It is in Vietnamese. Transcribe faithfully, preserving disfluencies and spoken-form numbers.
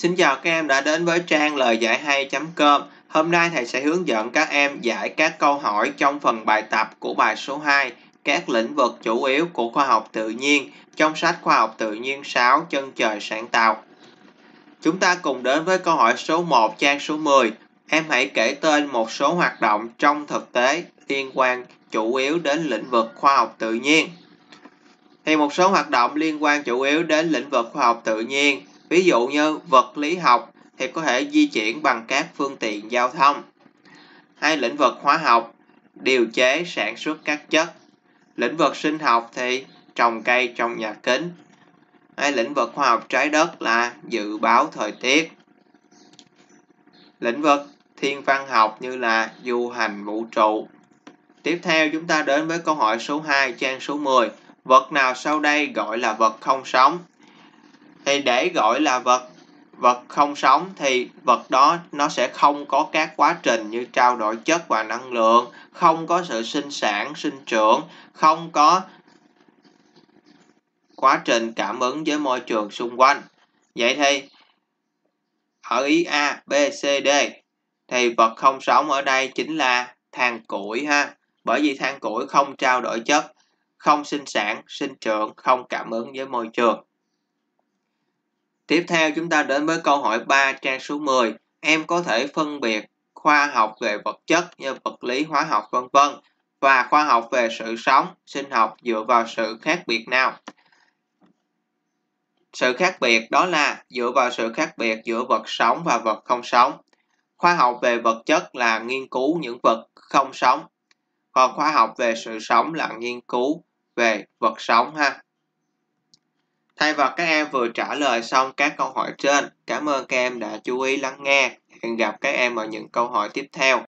Xin chào các em đã đến với trang lời giải hay chấm com. Hôm nay thầy sẽ hướng dẫn các em giải các câu hỏi trong phần bài tập của bài số hai, các lĩnh vực chủ yếu của khoa học tự nhiên trong sách Khoa học tự nhiên sáu Chân trời sáng tạo. Chúng ta cùng đến với câu hỏi số một, trang số mười. Em hãy kể tên một số hoạt động trong thực tế liên quan chủ yếu đến lĩnh vực khoa học tự nhiên. Thì một số hoạt động liên quan chủ yếu đến lĩnh vực khoa học tự nhiên, ví dụ như vật lý học thì có thể di chuyển bằng các phương tiện giao thông. Hay lĩnh vực hóa học, điều chế sản xuất các chất. Lĩnh vực sinh học thì trồng cây trong nhà kính. Hay lĩnh vực khoa học trái đất là dự báo thời tiết. Lĩnh vực thiên văn học như là du hành vũ trụ. Tiếp theo chúng ta đến với câu hỏi số hai, trang số mười. Vật nào sau đây gọi là vật không sống? Thì để gọi là vật vật không sống thì vật đó nó sẽ không có các quá trình như trao đổi chất và năng lượng, không có sự sinh sản, sinh trưởng, không có quá trình cảm ứng với môi trường xung quanh. Vậy thì ở ý A, B, C, D thì vật không sống ở đây chính là than củi ha. Bởi vì than củi không trao đổi chất, không sinh sản, sinh trưởng, không cảm ứng với môi trường. Tiếp theo chúng ta đến với câu hỏi ba, trang số mười. Em có thể phân biệt khoa học về vật chất như vật lý, hóa học vân vân và khoa học về sự sống, sinh học dựa vào sự khác biệt nào? Sự khác biệt đó là dựa vào sự khác biệt giữa vật sống và vật không sống. Khoa học về vật chất là nghiên cứu những vật không sống, còn khoa học về sự sống là nghiên cứu về vật sống ha. Thay vào các em vừa trả lời xong các câu hỏi trên, cảm ơn các em đã chú ý lắng nghe. Hẹn gặp các em ở những câu hỏi tiếp theo.